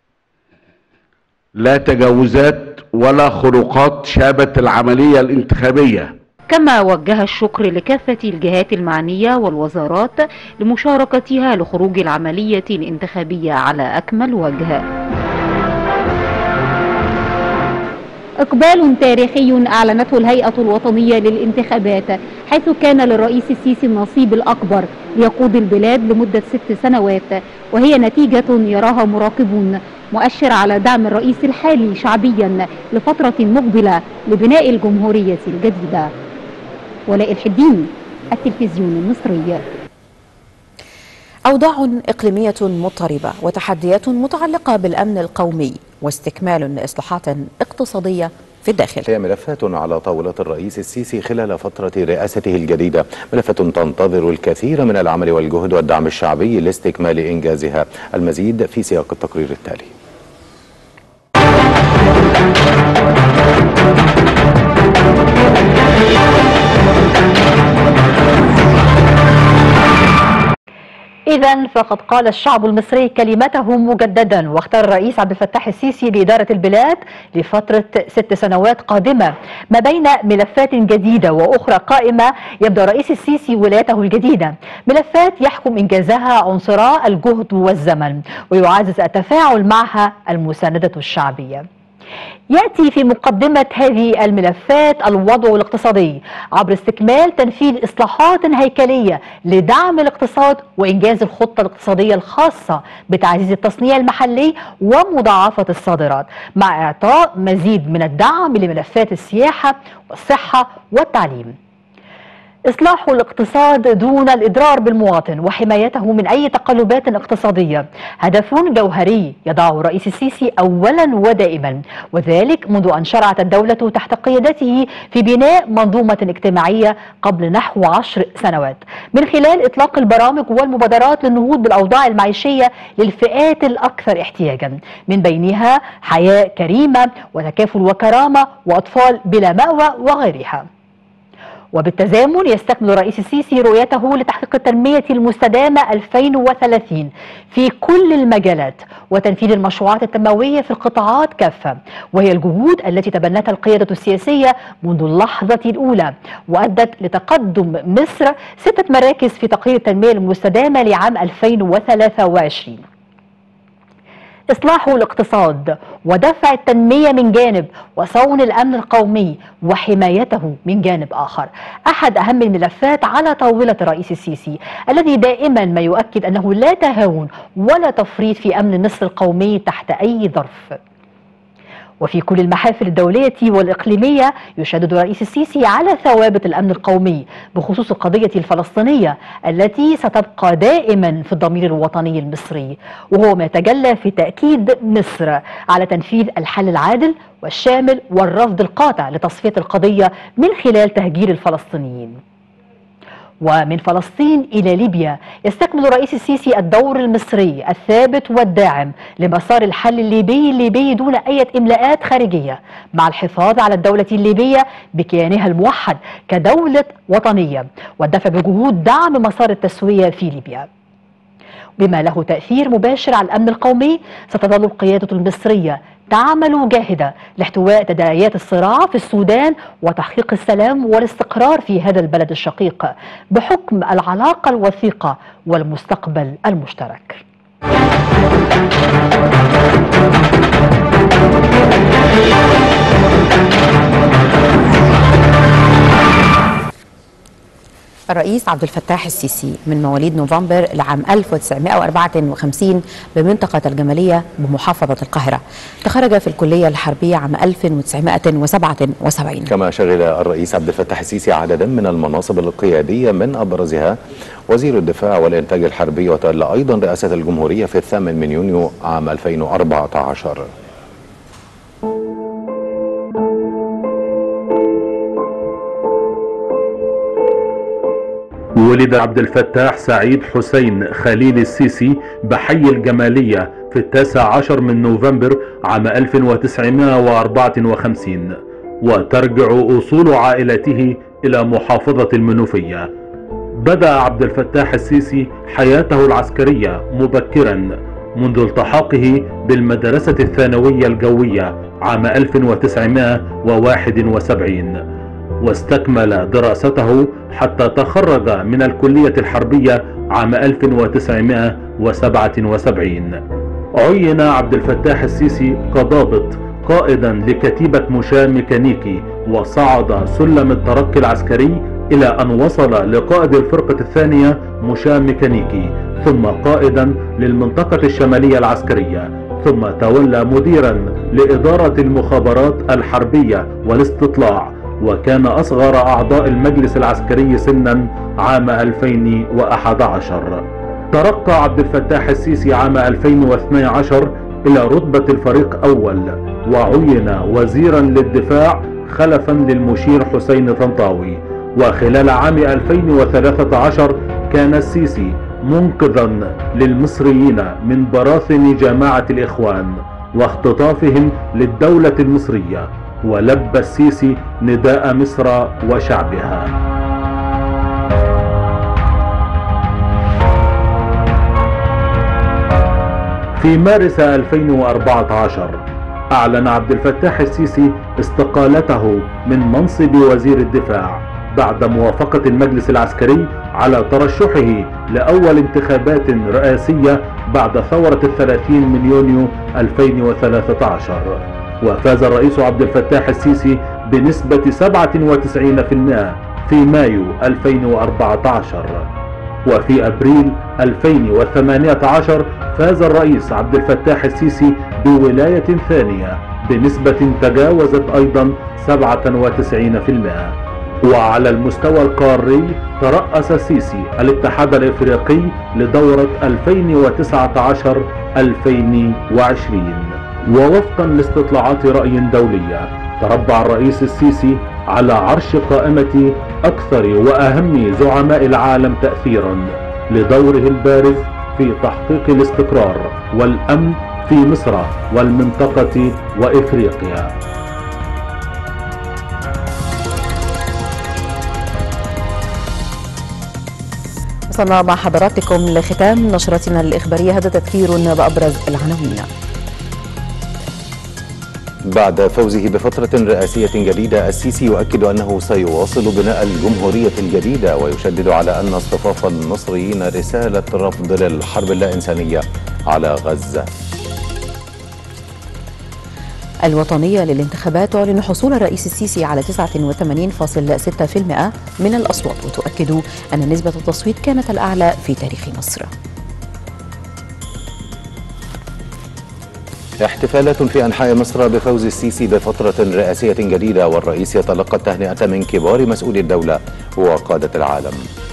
لا تجاوزات ولا خروقات شابت العملية الانتخابية. كما وجه الشكر لكافة الجهات المعنية والوزارات لمشاركتها لخروج العملية الانتخابية على أكمل وجه. إقبال تاريخي أعلنته الهيئة الوطنية للانتخابات، حيث كان للرئيس السيسي النصيب الأكبر ليقود البلاد لمدة 6 سنوات، وهي نتيجة يراها مراقبون مؤشر على دعم الرئيس الحالي شعبيا لفترة مقبلة لبناء الجمهورية الجديدة. ولاء الحديني، التلفزيون المصري. أوضاع إقليمية مضطربة وتحديات متعلقة بالأمن القومي واستكمال إصلاحات اقتصادية في الداخل. هي ملفات على طاولة الرئيس السيسي خلال فترة رئاسته الجديدة، ملفات تنتظر الكثير من العمل والجهد والدعم الشعبي لاستكمال إنجازها. المزيد في سياق التقرير التالي. إذن فقد قال الشعب المصري كلمته مجددا، واختار الرئيس عبد الفتاح السيسي لإدارة البلاد لفترة 6 سنوات قادمة، ما بين ملفات جديدة وأخرى قائمة يبدأ الرئيس السيسي ولايته الجديدة، ملفات يحكم إنجازها عنصرا الجهد والزمن، ويعزز التفاعل معها المساندة الشعبية. يأتي في مقدمة هذه الملفات الوضع الاقتصادي عبر استكمال تنفيذ إصلاحات هيكلية لدعم الاقتصاد وإنجاز الخطة الاقتصادية الخاصة بتعزيز التصنيع المحلي ومضاعفة الصادرات، مع إعطاء مزيد من الدعم لملفات السياحة والصحة والتعليم. إصلاح الاقتصاد دون الإضرار بالمواطن وحمايته من أي تقلبات اقتصادية هدف جوهري يضعه الرئيس السيسي أولا ودائما، وذلك منذ أن شرعت الدولة تحت قيادته في بناء منظومة اجتماعية قبل نحو 10 سنوات، من خلال إطلاق البرامج والمبادرات للنهوض بالأوضاع المعيشية للفئات الأكثر احتياجا، من بينها حياة كريمة وتكافل وكرامة وأطفال بلا مأوى وغيرها. وبالتزامن يستكمل الرئيس السيسي رؤيته لتحقيق التنمية المستدامة 2030 في كل المجالات وتنفيذ المشروعات التنموية في القطاعات كافة، وهي الجهود التي تبنتها القيادة السياسية منذ اللحظة الأولى، وأدت لتقدم مصر 6 مراكز في تقرير التنمية المستدامة لعام 2023. إصلاح الاقتصاد ودفع التنمية من جانب وصون الأمن القومي وحمايته من جانب آخر أحد أهم الملفات على طاولة الرئيس السيسي، الذي دائما ما يؤكد أنه لا تهاون ولا تفريط في أمن مصر القومي تحت أي ظرف. وفي كل المحافل الدولية والإقليمية يشدد الرئيس السيسي على ثوابت الأمن القومي بخصوص القضية الفلسطينية التي ستبقى دائما في الضمير الوطني المصري، وهو ما يتجلى في تأكيد مصر على تنفيذ الحل العادل والشامل والرفض القاطع لتصفية القضية من خلال تهجير الفلسطينيين. ومن فلسطين إلى ليبيا يستكمل الرئيس السيسي الدور المصري الثابت والداعم لمسار الحل الليبي دون أي إملاءات خارجية، مع الحفاظ على الدولة الليبية بكيانها الموحد كدولة وطنية، والدفع بجهود دعم مسار التسوية في ليبيا. بما له تأثير مباشر على الأمن القومي، ستظل القيادة المصرية تعمل جاهدة لاحتواء تداعيات الصراع في السودان وتحقيق السلام والاستقرار في هذا البلد الشقيق بحكم العلاقة الوثيقة والمستقبل المشترك. الرئيس عبد الفتاح السيسي من مواليد نوفمبر لعام 1954 بمنطقة الجمالية بمحافظة القاهرة. تخرج في الكلية الحربية عام 1977. كما شغل الرئيس عبد الفتاح السيسي عددا من المناصب القيادية، من أبرزها وزير الدفاع والإنتاج الحربي، وتولى أيضا رئاسة الجمهورية في 8 يونيو عام 2014. ولد عبد الفتاح سعيد حسين خليل السيسي بحي الجمالية في 19 من نوفمبر عام 1954، وترجع أصول عائلته إلى محافظة المنوفية. بدأ عبد الفتاح السيسي حياته العسكرية مبكرا منذ التحاقه بالمدرسة الثانوية الجوية عام 1971، واستكمل دراسته حتى تخرج من الكلية الحربية عام 1977. عين عبد الفتاح السيسي كضابط قائدا لكتيبة مشاة ميكانيكي، وصعد سلم الترقي العسكري إلى أن وصل لقائد الفرقة الثانية مشاة ميكانيكي، ثم قائدا للمنطقة الشمالية العسكرية، ثم تولى مديرا لإدارة المخابرات الحربية والاستطلاع، وكان أصغر أعضاء المجلس العسكري سنا عام 2011. ترقى عبد الفتاح السيسي عام 2012 إلى رتبة الفريق أول، وعين وزيرا للدفاع خلفا للمشير حسين طنطاوي. وخلال عام 2013 كان السيسي منقذا للمصريين من براثن جماعة الإخوان واختطافهم للدولة المصرية، ولبى السيسي نداء مصر وشعبها. في مارس 2014 أعلن عبد الفتاح السيسي استقالته من منصب وزير الدفاع بعد موافقة المجلس العسكري على ترشحه لأول انتخابات رئاسية بعد ثورة 30 من يونيو 2013. وفاز الرئيس عبد الفتاح السيسي بنسبة 97% في مايو 2014. وفي أبريل 2018 فاز الرئيس عبد الفتاح السيسي بولاية ثانية بنسبة تجاوزت أيضا 97%. وعلى المستوى القاري ترأس السيسي الاتحاد الإفريقي لدورة 2019-2020. ووفقا لاستطلاعات رأي دولية، تربع الرئيس السيسي على عرش قائمة أكثر وأهم زعماء العالم تأثيرا لدوره البارز في تحقيق الاستقرار والأمن في مصر والمنطقة وإفريقيا. وصلنا مع حضراتكم لختام نشرتنا الإخبارية. هذا تذكير بأبرز العناوين. بعد فوزه بفترة رئاسية جديدة، السيسي يؤكد أنه سيواصل بناء الجمهورية الجديدة، ويشدد على أن اصطفاف المصريين رسالة رفض للحرب اللاإنسانية على غزة. الوطنية للانتخابات تعلن حصول الرئيس السيسي على 89.6% من الأصوات، وتؤكد أن نسبة التصويت كانت الأعلى في تاريخ مصر. احتفالات في أنحاء مصر بفوز السيسي بفترة رئاسية جديدة، والرئيس يتلقى التهنئة من كبار مسؤولي الدولة وقادة العالم.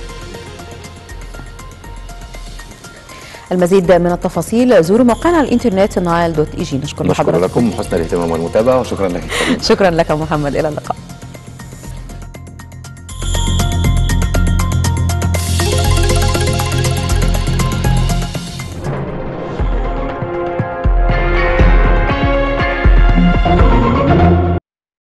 المزيد من التفاصيل زوروا موقعنا على الانترنت nile.eg. نشكر لكم حسن الاهتمام والمتابعة، وشكرا لك. شكرا لك محمد، إلى اللقاء.